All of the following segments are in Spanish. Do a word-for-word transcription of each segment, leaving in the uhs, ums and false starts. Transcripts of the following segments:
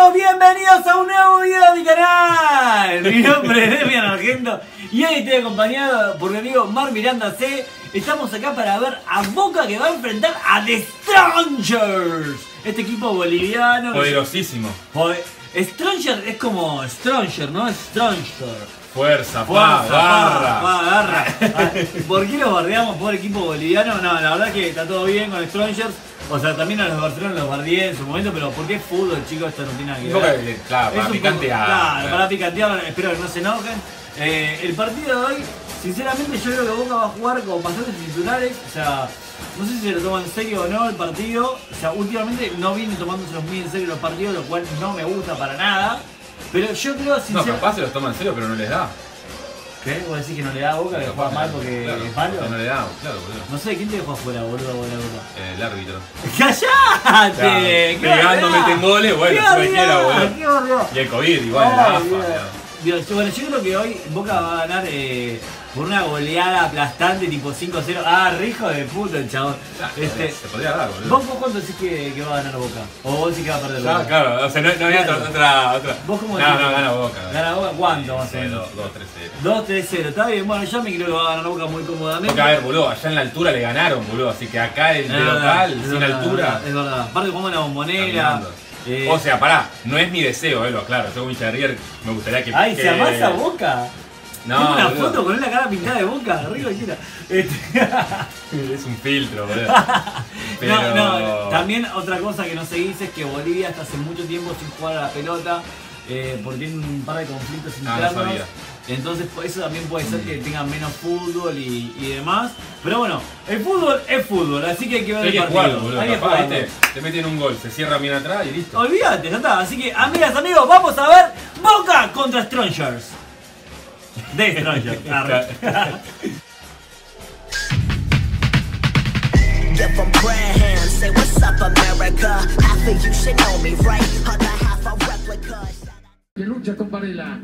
amigos, bienvenidos a un nuevo video de mi canal. Mi nombre es Demian Argento y hoy estoy acompañado por mi amigo Mar Miranda C. Estamos acá para ver a Boca que va a enfrentar a The Strongers, este equipo boliviano. Poderosísimo. Stranger es como Stranger, ¿no? Stranger. Fuerza, Fuerza, pa, garra. Pa, garra. ¿Por qué los bardeamos por equipo boliviano? No, la verdad que está todo bien con Strongers. O sea, también a los Barcelona los bardeé en su momento, pero ¿por qué fútbol, chicos? Esto no tiene nada que ver. Claro, para picantear. Claro, para picantear, espero que no se enojen. Eh, el partido de hoy, sinceramente, yo creo que Boca va a jugar con bastantes titulares. O sea, no sé si se lo toman en serio o no el partido. O sea, últimamente no viene tomándoselos muy en serio los partidos, lo cual no me gusta para nada. Pero yo creo, sinceramente... No, capaz se los toma en serio, pero no les da. ¿Qué? ¿Vos decís que no le da a Boca, que juega mal porque claro, es malo? No le da, claro, boludo. No sé, ¿quién te dejó afuera, boludo, de la Boca? Eh, el árbitro. ¡Cállate! Claro, pegando, meten goles, bueno, si cualquiera, boludo. ¡Qué horror! Y el COVID, igual, la A F A. Dios, bueno, yo creo que hoy Boca va a ganar eh, por una goleada aplastante, tipo cinco cero. Ah, re hijo de puta el chabón. Ya, este, se podría dar, boludo. ¿Vos, vos cuánto decís que, que va a ganar Boca? ¿O vos decís que va a perder Boca? Ah, claro, o sea, no, no había Claro. otra, otra, otra. ¿Vos cómo No, decís? no, gana Boca. ¿Gana Boca? ¿Cuánto más o menos? dos tres cero. dos tres cero, está bien. Bueno, yo me creo que va a ganar Boca muy cómodamente. Porque, a ver, boludo, allá en la altura le ganaron, boludo. Así que acá el de Es verdad, local, es sin verdad, altura. Es verdad. Aparte, como una bombonera. Caminando. Eh, O sea, pará, no es mi deseo, eh, lo aclaro. Yo como hincha de River me gustaría que... ¡Ay, que... se amasa Boca! No, tengo una boludo. foto con la cara pintada de Boca, arriba quiera. Este... Es un filtro, boludo. Pero... No, no, también otra cosa que no se dice es que Bolivia está hace mucho tiempo sin jugar a la pelota, eh, porque tiene un par de conflictos Ah, no internos. sabía. Entonces eso también puede ser que tengan menos fútbol y, y demás. Pero bueno, el fútbol es fútbol, así que hay que ver Hay el que partido. jugarlo, boludo. Hay que Capaz, jugarlo. ¿viste? Te meten un gol, se cierra bien atrás y listo. Olvídate, ya está. Así que, amigas, amigos, vamos a ver Boca contra Strongers. De Strongers. Arre. Give them prayer hands, say what's up America. Half of you should know me, right? Other half a replica. Que lucha con Varela.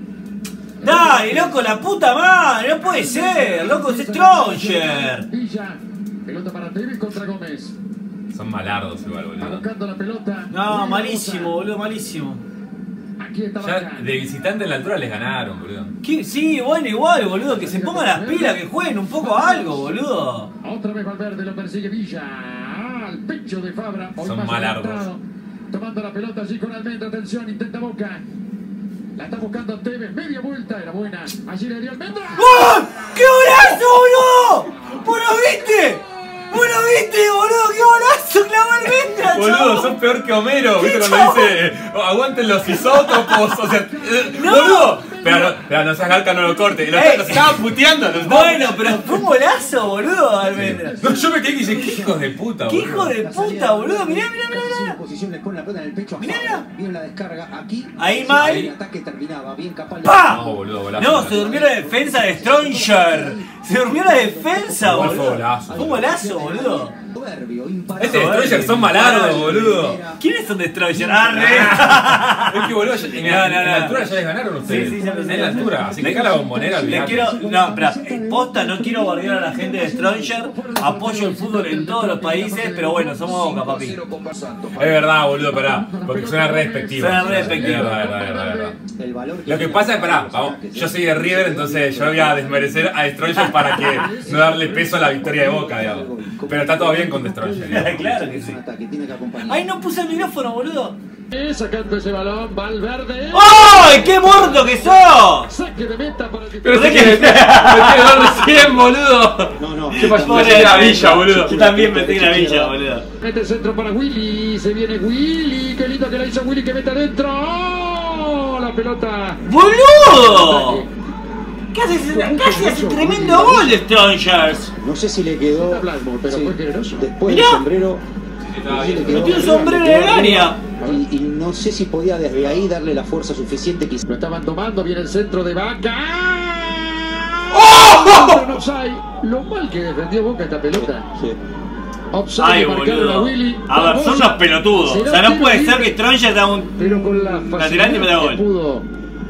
Dale, loco, la puta madre, no puede ser, loco, es Stronger. Villa, pelota para Tevez contra Gómez. Son malardos igual, Va boludo. buscando la pelota. No, malísimo, boludo, malísimo. Aquí está Ya Vaca. de visitante en la altura les ganaron, boludo. ¿Qué? Sí, bueno, igual, boludo, que se pongan las pilas, que jueguen un poco a algo, boludo. Otra vez Valverde lo persigue Villa. Al pecho de Fabra. Hoy Son más malardos. adelantado. Tomando la pelota allí con Almendra. Atención, intenta Boca. La está buscando Tevez. Media vuelta. Era buena. Allí le dio Almendra. ¡Oh! ¡Qué golazo, boludo! ¿Vos lo viste? ¿Vos lo viste, boludo? ¡Qué golazo clavó Almendra, Boludo, chabón! sos peor que Homero, ¿viste? ¿Qué, Cuando chabón? dice, oh, aguanten los isótopos, o sea, eh, No. boludo. Pero no, pero no seas garca, no lo corte. Lo, Ey. los estaba puteando. Los estaba- Bueno, pero fue un golazo, boludo, Almendra. No, yo me quedé y dije, qué hijos de puta, ¡Qué hijo boludo. de puta, boludo! Mirá, mirá, mirá, En mirá. posición le pone la pelota en el pecho a Mirá, Fabra. mirá. Bien la descarga aquí. Ahí mal. El ataque terminaba bien capaz. de- ¡Pa! No, boludo, golazo. No, se durmió la defensa de Stronger. Se durmió la defensa, Igual fue boludo. golazo. Fue un golazo, boludo. Soberbio, imparable. Este Destroyer son malardos, boludo. ¿Quiénes son Destroyer? ¡Arre! Es que, boludo, ya- en, No, la- no, en la no. altura ya les ganaron ustedes. Sí, sí, ya lo sé. En la altura, así que acá la bombonera, Le olvidate. quiero, no, espera, posta, no quiero bardear a la gente de Stronger. Apoyo el fútbol en todos los países, pero bueno, somos Boca, papi. Es verdad, boludo, pará. Porque suena re despectivo. Suena re despectivo. Es verdad, es verdad, es verdad, es verdad. El valor Lo que pasa es, pará, vamos, yo soy de River, entonces yo voy a desmerecer a Destroyer para que no darle peso a la victoria de Boca, digamos. Pero está todo bien con Destroyer, digamos. Claro que Es sí. un ataque, tiene que acompañar. ¡Ay, no puse el micrófono, boludo! Sacando ese balón. Valverde. ¡Ay, qué muerto que sos! Saque de meta para el Pero sé que me tiene recién, boludo. No, no. ¿Qué pasó? Pobre Me la Almendra. villa, boludo. Yo también metí la villa, boludo. Mete el centro para Willy. Se viene Willy. Qué lindo que la hizo Willy que mete adentro. ¡Oh! La pelota. ¡Boludo! ¿Qué haces? Casi hace tremendo gol de Strongers. No sé si le quedó. Blasmo, pero sí, fue generoso. después Mirá. del sombrero. estaba no sé si bien. le quedó Metió un arriba, sombrero le quedó en el arriba, área. Y, y no sé si podía desde ahí darle la fuerza suficiente que Lo estaban tomando. Viene el centro de Vaca. ¡Oh! No offside. Lo mal que defendió Boca esta pelota. Sí. Offside. Ay, marcaron a boludo. Willy. A ver, son unos pelotudos. O sea, no puede ser que Stronger da un... Pero con la Lateral y facilidad me da gol. que pudo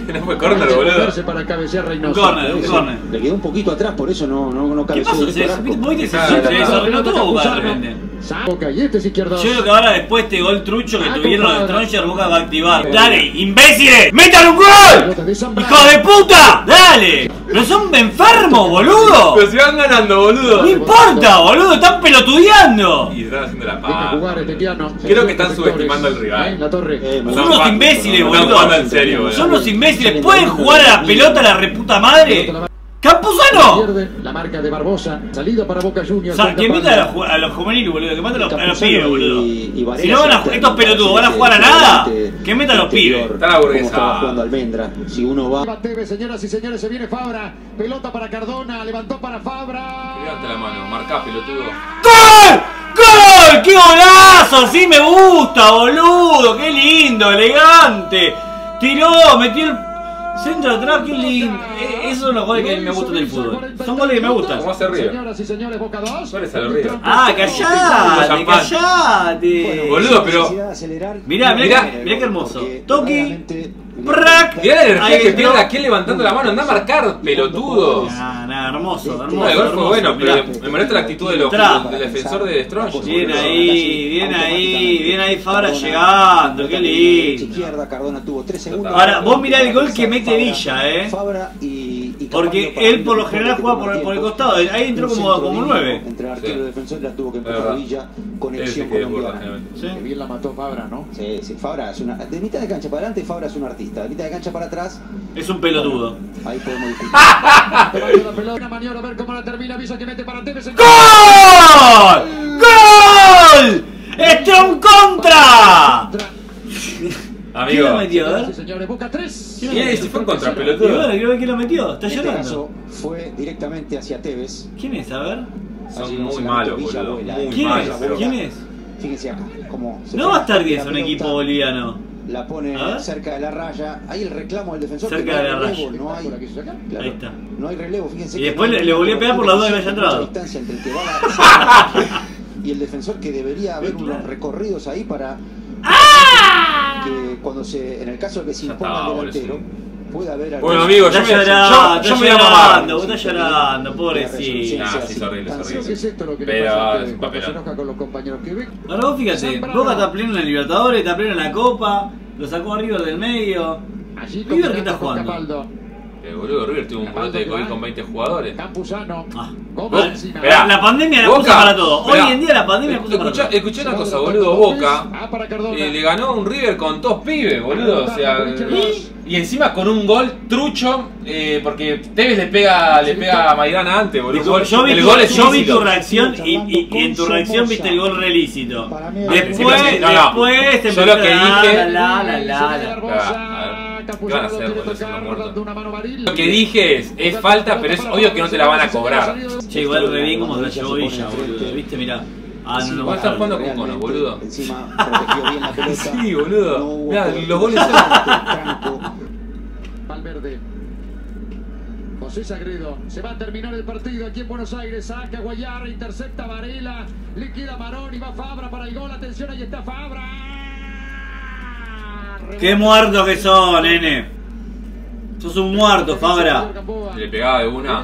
No fue córner, boludo. Para cabecear Reynoso. Corner, un corner. Le quedó un poquito atrás, por eso no, no, no ¿Qué cabeció pasó? directo Se, al arco. ¿Vos viste? Se, Ah, se la- desordenó todo Boca de repente. Boca y este es izquierdo. Yo creo que ahora después de este gol trucho que tuvieron los Stronger, Boca va a activar. ¡Dale, imbéciles! ¡Metan un gol! ¡Hijo de puta! ¡Dale! ¡Pero son enfermos, boludo! Pero si van ganando, boludo. ¡No importa, boludo! ¡Están pelotudeando! Y están haciendo la Deja paz. jugar este Tiano. Creo que están subestimando al rival. La torre. Eh, Son unos imbéciles, No boludo. jugando en serio, boludo. Son unos imbéciles. ¿Pueden jugar a la pelota la reputa madre? ¡Campuzano! Pierde la marca de Barbosa. Salida para Boca Juniors. O sea, que meta a los, ju- a los juveniles, boludo. Que meta a los, a los pibes, boludo. Y- y Varela Si no van a, se estos pelotudos van a jugar a nada, que metan a los pibes. Está la Como burguesa. estaba jugando Almendra. Si uno va. Va Tevez, señoras y señores, se viene Fabra. Pelota para Cardona. Levantó para Fabra. Levanta la mano, marcá, pelotudo. ¡Gol! ¡Gol! ¡Qué golazo! ¡Así me gusta, boludo! ¡Qué lindo, elegante! Tiró, metió el centro atrás, qué lindo. Eh, Esos son los goles que me gustan del fútbol. Son goles que me gustan. ¿Cómo hace River? Señoras y señores, Boca dos. ¿Cuál es el River? ¡Ah, callate! ¡Callate! Boludo, pero- Mirá, mirá, Mirá. mirá, mirá qué hermoso. Toki. ¡Prac! Mirá la energía Ahí que entró. pierde aquel levantando la mano. Anda a marcar, pelotudo. Nah, nah, hermoso, hermoso. No, el gol fue hermoso, bueno, pero mirá. me molesta la actitud de los, Tra. del defensor de Strong. Bien ahí, bien ahí, bien ahí Fabra llegando, qué lindo. Izquierda, Cardona tuvo tres segundos. Ahora, vos mirá el gol que mete Villa, eh. Fabra y, y Porque Campaña para él mí por lo no general tuvo juega por el, por el costado, ahí entró un como, centro como limpio nueve. Entre arquero y defensor la tuvo que Es empujar verdad. Villa, Él conexión sí que desborda, colombiana. generalmente. Sí. Que bien la mató Fabra, ¿no? Sí, sí, Fabra es una. De mitad de cancha para adelante, Fabra es un artista. De mitad de cancha para atrás, Es un pelotudo. ahí podemos discutir. Levanta la pelota, una maniobra, a ver cómo la termina. Avisa que mete para Tevez. ¡Gol! ¡Gol! ¡Strong contra! ¿Quién lo Amigo. metió? A ver. Sí, señores, Boca tres. ¿Quién es? Si fue en contra, Y pelotudo. bueno, quiero ver quién lo metió. ¿Está En este llorando? caso fue directamente hacia Tevez. ¿Quién es? A ver. Son Allí muy se la malos, metió Villa, boludo. vuela. Muy ¿Quién malos, es? pero- ¿Quién es? Fíjense acá. Cómo se No pone va a estar la diez un pelota, equipo boliviano. La pone A ver. cerca de la raya. Ahí el reclamo del defensor. Cerca que no de hay la relevo, raya. No hay, ¿Por aquí se saca? claro, Ahí está. no hay relevo, fíjense. Y que después no le- hay le volví a pegar por las dos que mucha haya entrado. distancia entre el que va a la- y el defensor, que debería haber unos recorridos ahí para que cuando se, en el caso de que se Ya imponga está, el delantero, pueda haber algún- Bueno, amigo, yo Está me, llorando, yo, yo está me voy a mamar. llorando, está llorando, pobrecito. Nah, sí, es horrible, es ¿Qué horrible. es esto lo que le Pero pasa a es Tevez un cuando se papelón. enoja con los compañeros que ve? Ahora vos fíjate, Boca está pleno en la Libertadores, está pleno en la Copa, lo sacó a River del medio. Allí River, ¿qué está combinando con jugando? Capaldo. Eh, boludo, River tuvo un brote de COVID con veinte jugadores. Campuzano. Ah. Como Vos- encima. Esperá. La pandemia la Boca, puso para todo. Hoy esperá. en día la pandemia la puso para Escuchá, todo. escuchá una cosa, boludo. Boca Ah, para Cardona. eh, le ganó a un River con dos pibes, boludo. O sea, y, y encima con un gol trucho, eh, porque Tevez le pega, le pega a Maidana antes, boludo. Dijo, Gol- yo vi, el tu, gol es yo vi ilícito. tu reacción y, y- y en tu reacción viste el gol re lícito. Después, Sí, sí, no, no. después te Yo lo que empezaron a dije- la, la, la, la, la. Barbosa. ¿Qué van a hacer, boludo, si no muerto? Dando una mano Baril. Lo que dije es, es falta, pero es obvio que no te la van a cobrar. Che, igual re bien como se la llevó Villa, boludo. ¿Viste? Mirá. Ah, no, no, Vos estás no. jugando con Realmente, cono, boludo. Encima protegió bien la pelota. Sí, boludo. No hubo Mirá, corte. los goles son- Franco. Valverde. José Sagredo. Se va a terminar el partido aquí en Buenos Aires. Saca Guayar, intercepta Varela. Liquida Marón y va Fabra para el gol. Atención, ahí está Fabra. Qué muertos que son, nene. Sos un muerto, Fabra. Le pegaba de una.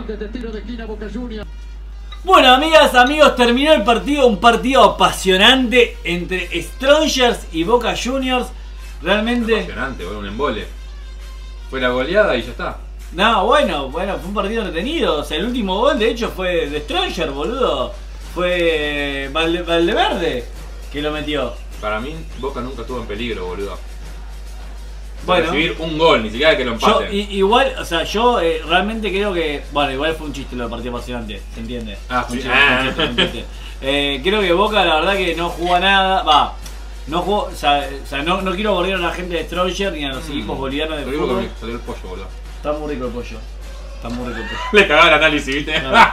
Bueno, amigas, amigos, terminó el partido, un partido apasionante entre Strongers y Boca Juniors. Realmente, Impresionante, boludo, un embole. Fue la goleada y ya está. no, bueno, bueno, fue un partido entretenido. O sea, el último gol de hecho fue de Stronger, boludo. Fue Valde- Valdeverde que lo metió. Para mí, Boca nunca estuvo en peligro, boludo. De Bueno. recibir un gol, ni siquiera que lo Yo, empaten. i- igual, o sea, yo eh, realmente creo que. Bueno, igual fue un chiste lo del partido apasionante, ¿se entiende? Ah, Un sí. chiste, un chiste, un chiste. Eh, creo que Boca, la verdad, que no jugó a nada. Va, no jugó. O sea, o sea, no, no quiero bordear a la gente de Stronger ni a los equipos bolivianos de Te digo fútbol. que salió el pollo, boludo. Está muy rico el pollo. Está muy rico el pollo. Le cagaba el análisis, ¿viste?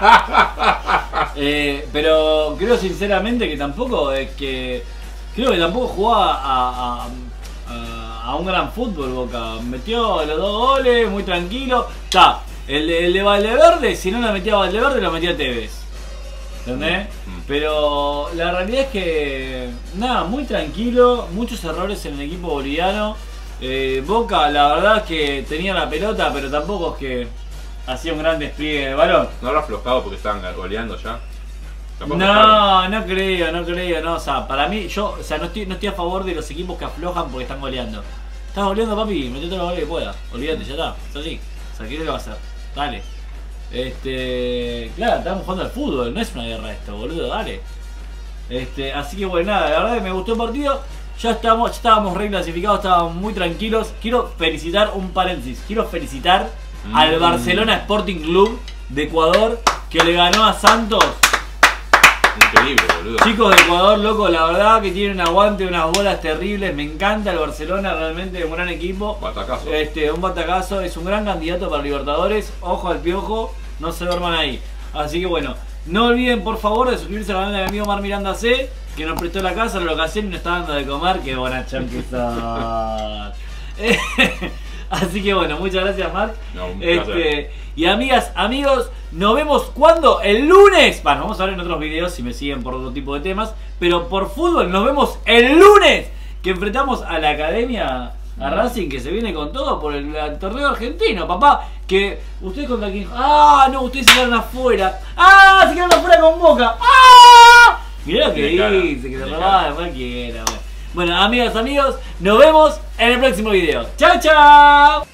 Eh, pero creo sinceramente que tampoco es que. Creo que tampoco jugó a, a, a, a un gran fútbol Boca. Metió los dos goles, muy tranquilo. Está, el, de- el de Valdeverde, si no lo metía a Valdeverde, lo metía a Tevez. ¿Entendés? Mm. Pero la realidad es que. Nada, muy tranquilo, muchos errores en el equipo boliviano. Eh, Boca, la verdad es que tenía la pelota, pero tampoco es que hacía un gran despliegue de balón. ¿No habrá aflojado porque estaban goleando ya? No, no creo, no creo, no, o sea, para mí, yo, o sea, no estoy, no estoy a favor de los equipos que aflojan porque están goleando. Estás goleando, papi, metete los goles que pueda, olvídate, ya está, es así. O sea, ¿qué es lo que va a hacer? Dale. Este, claro, estamos jugando al fútbol, no es una guerra esto, boludo, dale. Este, así que bueno, nada, la verdad que me gustó el partido. Ya estamos, ya estábamos reclasificados, estábamos muy tranquilos. Quiero felicitar, un paréntesis, quiero felicitar mm. al Barcelona Sporting Club de Ecuador que le ganó a Santos. Increíble, boludo. Chicos de Ecuador, loco, la verdad que tienen un aguante, unas bolas terribles. Me encanta el Barcelona, realmente un gran equipo. Batacazo. Este, un batacazo, es un gran candidato para Libertadores. Ojo al piojo, no se duerman ahí. Así que bueno, no olviden por favor de suscribirse al canal de mi amigo Mar Miranda C, que nos prestó la casa, la locación y nos está dando de comer. Qué buena chanqueza. Así que bueno, muchas gracias, Marc. No, un este, y amigas, amigos, nos vemos cuando el lunes. Bueno, vamos a ver en otros videos si me siguen por otro tipo de temas. Pero por fútbol nos vemos el lunes, que enfrentamos a la academia, a Racing, que se viene con todo por el, el torneo argentino, papá. Que ustedes contra quién. Ah, no, ustedes se quedaron afuera. Ah, se quedaron afuera con Boca. Ah, mirá lo que dice, que se robaba de cualquiera. Bueno, amigas, amigos, nos vemos en el próximo video. ¡Chao, chao!